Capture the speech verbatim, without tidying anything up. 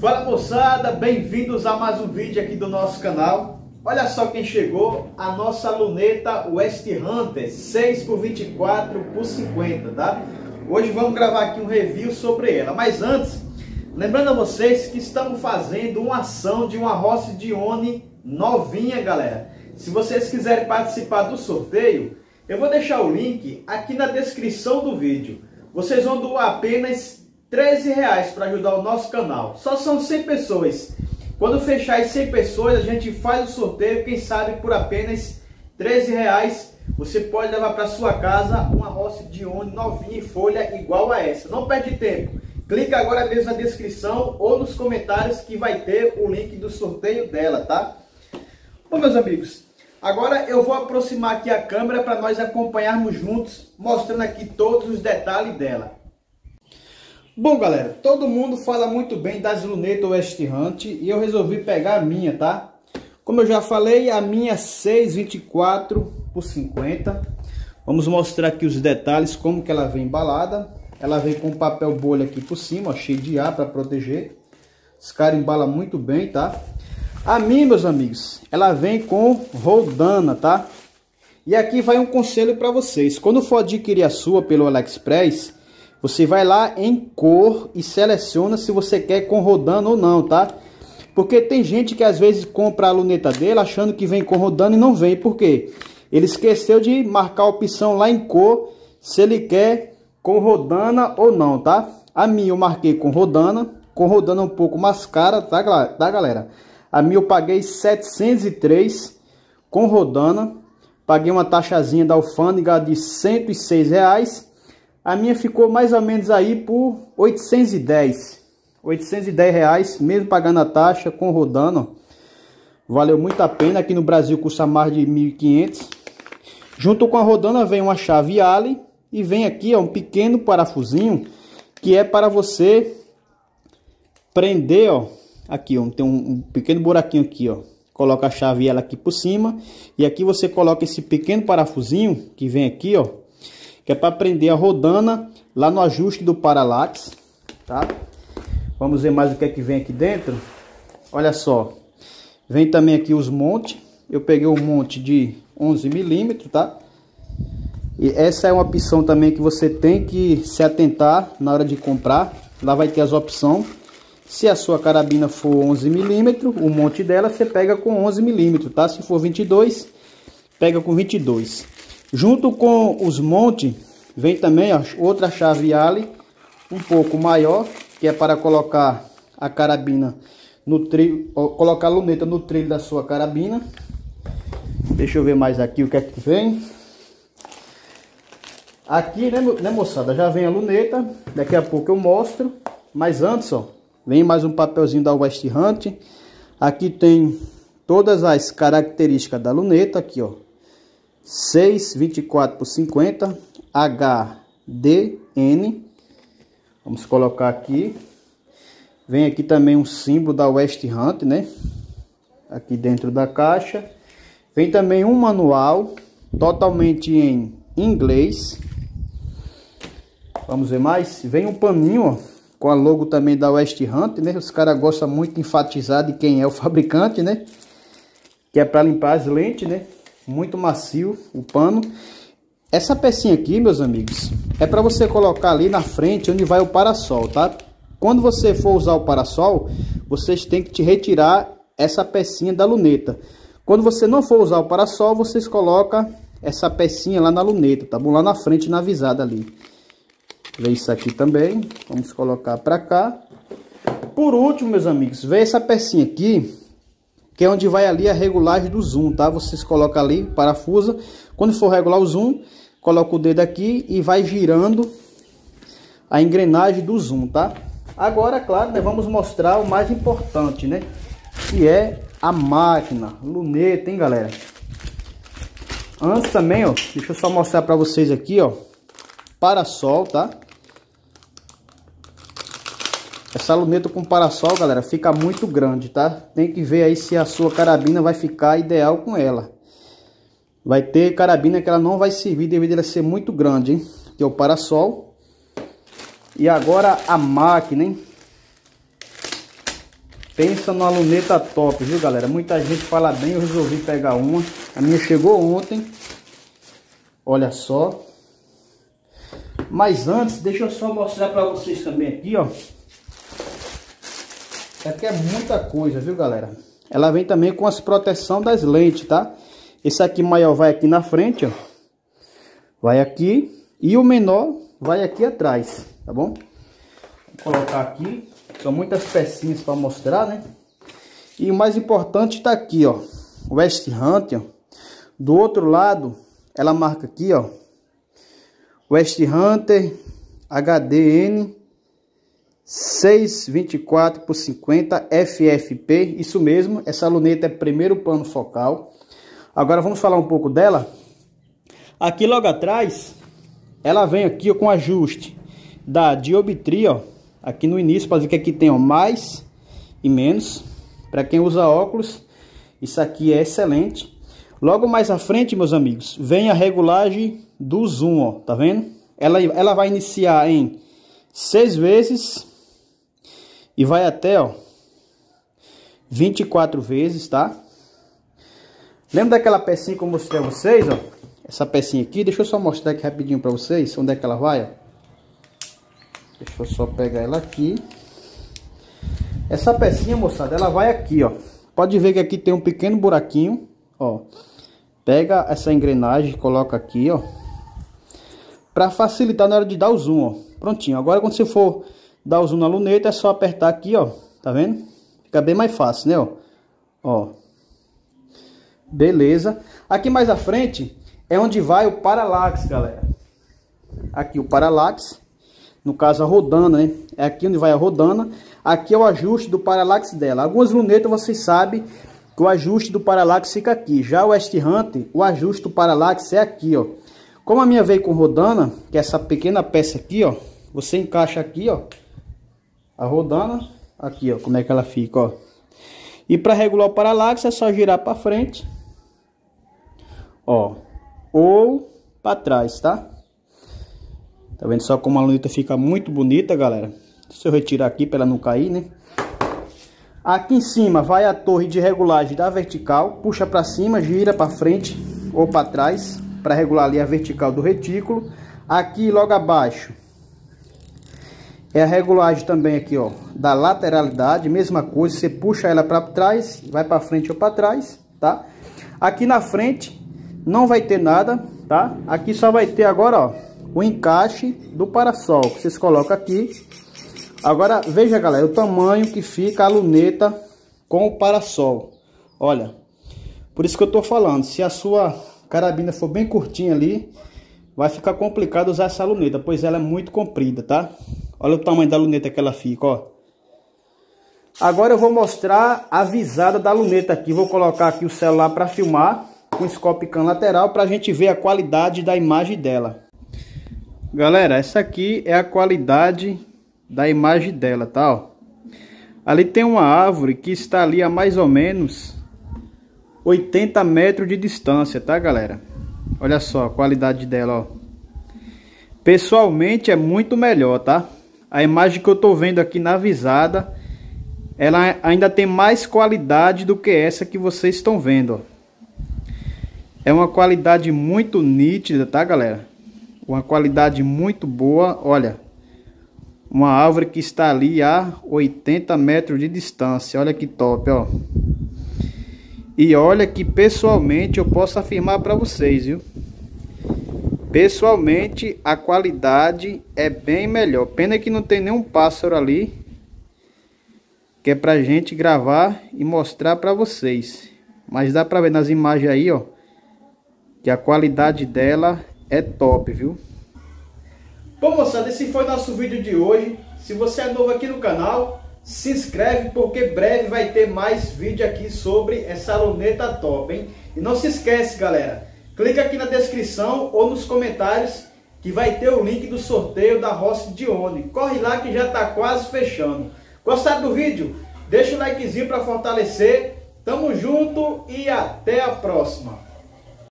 Fala moçada, bem-vindos a mais um vídeo aqui do nosso canal. Olha só quem chegou, a nossa luneta West Hunter seis por vinte e quatro por cinquenta, tá? Hoje vamos gravar aqui um review sobre ela, mas antes, lembrando a vocês que estamos fazendo uma ação de uma Rossi Dione novinha, galera. Se vocês quiserem participar do sorteio, eu vou deixar o link aqui na descrição do vídeo. Vocês vão doar apenas treze reais para ajudar o nosso canal. Só são cem pessoas. Quando fechar as cem pessoas, a gente faz o sorteio. Quem sabe por apenas treze reais você pode levar para sua casa uma Rossi Dione novinha em folha igual a essa. Não perde tempo. Clica agora mesmo na descrição ou nos comentários que vai ter o link do sorteio dela, tá? Bom, meus amigos, agora eu vou aproximar aqui a câmera para nós acompanharmos juntos, mostrando aqui todos os detalhes dela. Bom, galera, todo mundo fala muito bem das lunetas West Hunter e eu resolvi pegar a minha, tá? Como eu já falei, a minha seis por vinte e quatro por cinquenta. Vamos mostrar aqui os detalhes, como que ela vem embalada. Ela vem com papel bolha aqui por cima, ó, cheio de ar para proteger. Os caras embalam muito bem, tá? A minha, meus amigos, ela vem com rodana, tá? E aqui vai um conselho para vocês. Quando for adquirir a sua pelo AliExpress, você vai lá em cor e seleciona se você quer com rodana ou não, tá? Porque tem gente que às vezes compra a luneta dele achando que vem com rodana e não vem. Por quê? Ele esqueceu de marcar a opção lá em cor se ele quer com rodana ou não, tá? A minha eu marquei com rodana. Com rodana um pouco mais cara, tá, tá, galera? A minha eu paguei setecentos e três com rodana. Paguei uma taxazinha da alfândega de cento e seis reais. A minha ficou mais ou menos aí por oitocentos e dez. oitocentos e dez reais, mesmo pagando a taxa com rodana. Valeu muito a pena. Aqui no Brasil custa mais de mil e quinhentos. Junto com a rodana vem uma chave Allen. E vem aqui ó, um pequeno parafusinho que é para você prender, ó. Aqui ó, tem um, um pequeno buraquinho aqui, ó. Coloca a chave Allen aqui por cima. E aqui você coloca esse pequeno parafusinho que vem aqui, ó. Que é para prender a rodana lá no ajuste do paralaxe, tá? Vamos ver mais o que é que vem aqui dentro. Olha só, vem também aqui os montes. Eu peguei um monte de onze milímetros, tá? E essa é uma opção também que você tem que se atentar na hora de comprar. Lá vai ter as opções. Se a sua carabina for onze milímetros, o monte dela você pega com onze milímetros, tá? Se for vinte e dois, pega com vinte e dois. Junto com os montes, vem também ó, outra chave Allen, um pouco maior, que é para colocar a carabina no trilho, colocar a luneta no trilho da sua carabina. Deixa eu ver mais aqui o que é que vem. Aqui, né, né moçada, já vem a luneta, daqui a pouco eu mostro. Mas antes, ó, vem mais um papelzinho da West Hunter. Aqui tem todas as características da luneta, aqui ó. seis por vinte e quatro por cinquenta H D N. Vamos colocar aqui. Vem aqui também um símbolo da West Hunter, né? Aqui dentro da caixa. Vem também um manual totalmente em inglês. Vamos ver mais. Vem um paninho, ó, com a logo também da West Hunter, né? Os caras gostam muito de enfatizar de quem é o fabricante, né? Que é para limpar as lentes, né? Muito macio o pano. Essa pecinha aqui, meus amigos, é para você colocar ali na frente onde vai o parasol, tá? Quando você for usar o parasol, vocês têm que te retirar essa pecinha da luneta. Quando você não for usar o parasol, vocês colocam essa pecinha lá na luneta, tá bom? Lá na frente, na visada ali. Vem isso aqui também. Vamos colocar para cá. Por último, meus amigos, vem essa pecinha aqui, que é onde vai ali a regulagem do zoom, tá? Vocês colocam ali, parafusa. Quando for regular o zoom, coloca o dedo aqui e vai girando a engrenagem do zoom, tá? Agora, claro, né, vamos mostrar o mais importante, né? Que é a máquina, luneta, hein, galera? Antes também, ó, deixa eu só mostrar para vocês aqui, ó, parasol, tá? Essa luneta com parasol, galera, fica muito grande, tá? Tem que ver aí se a sua carabina vai ficar ideal com ela. Vai ter carabina que ela não vai servir devido a ela ser muito grande, hein? Que é o parasol. E agora a máquina, hein? Pensa numa luneta top, viu galera? Muita gente fala bem, eu resolvi pegar uma. A minha chegou ontem. Olha só. Mas antes, deixa eu só mostrar para vocês também aqui, ó. Aqui é muita coisa, viu galera? Ela vem também com as proteção das lentes, tá? Esse aqui maior vai aqui na frente, ó. Vai aqui. E o menor vai aqui atrás, tá bom? Vou colocar aqui. São muitas pecinhas para mostrar, né? E o mais importante está aqui, ó. O West Hunter. Do outro lado, ela marca aqui, ó. West Hunter H D N seiscentos e vinte e quatro por cinquenta F F P. Isso mesmo, essa luneta é primeiro plano focal. Agora vamos falar um pouco dela. Aqui logo atrás, ela vem aqui ó, com ajuste da dioptria, ó. Aqui no início, para ver que aqui tem ó, mais e menos. Para quem usa óculos, isso aqui é excelente. Logo mais à frente, meus amigos, vem a regulagem do zoom, ó, tá vendo? Ela, ela vai iniciar em seis vezes e vai até, ó, vinte e quatro vezes, tá? Lembra daquela pecinha que eu mostrei a vocês, ó? Essa pecinha aqui, deixa eu só mostrar aqui rapidinho para vocês onde é que ela vai, ó. Deixa eu só pegar ela aqui. Essa pecinha, moçada, ela vai aqui, ó. Pode ver que aqui tem um pequeno buraquinho, ó. Pega essa engrenagem, coloca aqui, ó. Para facilitar na hora de dar o zoom, ó. Prontinho. Agora quando você for dar o zoom na luneta, é só apertar aqui, ó. Tá vendo? Fica bem mais fácil, né, ó. Ó. Beleza. Aqui mais à frente é onde vai o paralaxe, galera. Aqui o paralaxe. No caso a rodana, né? É aqui onde vai a rodana. Aqui é o ajuste do paralaxe dela. Algumas lunetas vocês sabem que o ajuste do paralaxe fica aqui. Já o West Hunter, o ajuste do paralaxe é aqui, ó. Como a minha veio com rodana, que é essa pequena peça aqui, ó. Você encaixa aqui, ó. A rodana, aqui, ó. Como é que ela fica, ó. E para regular o paralaxe é só girar para frente, ó. Ou para trás, tá? Tá vendo só como a luneta fica muito bonita, galera? Deixa eu retirar aqui para ela não cair, né? Aqui em cima vai a torre de regulagem da vertical. Puxa para cima, gira para frente ou para trás para regular ali a vertical do retículo. Aqui logo abaixo é a regulagem também aqui, ó, da lateralidade. Mesma coisa, você puxa ela para trás, vai para frente ou para trás, tá? Aqui na frente não vai ter nada, tá? Aqui só vai ter agora, ó, o encaixe do parasol, que vocês colocam aqui. Agora veja, galera, o tamanho que fica a luneta com o parasol. Olha, por isso que eu tô falando, se a sua carabina for bem curtinha ali, vai ficar complicado usar essa luneta, pois ela é muito comprida, tá? Olha o tamanho da luneta que ela fica, ó. Agora eu vou mostrar a visada da luneta aqui. Vou colocar aqui o celular para filmar com scope cam lateral para a gente ver a qualidade da imagem dela. Galera, essa aqui é a qualidade da imagem dela, tá? Ó. Ali tem uma árvore que está ali a mais ou menos oitenta metros de distância, tá, galera? Olha só a qualidade dela, ó. Pessoalmente é muito melhor, tá? A imagem que eu tô vendo aqui na visada, ela ainda tem mais qualidade do que essa que vocês estão vendo, ó. É uma qualidade muito nítida, tá, galera? Uma qualidade muito boa, olha. Uma árvore que está ali a oitenta metros de distância. Olha que top, ó. E olha que pessoalmente eu posso afirmar para vocês, viu? Pessoalmente a qualidade é bem melhor. Pena que não tem nenhum pássaro ali, que é pra gente gravar e mostrar para vocês. Mas dá para ver nas imagens aí, ó, que a qualidade dela é top, viu? Bom, moçada, esse foi nosso vídeo de hoje. Se você é novo aqui no canal, se inscreve, porque breve vai ter mais vídeo aqui sobre essa luneta top, hein? E não se esquece, galera, clica aqui na descrição ou nos comentários que vai ter o link do sorteio da Ross Dione. Corre lá que já tá quase fechando. Gostaram do vídeo? Deixa o likezinho para fortalecer. Tamo junto e até a próxima.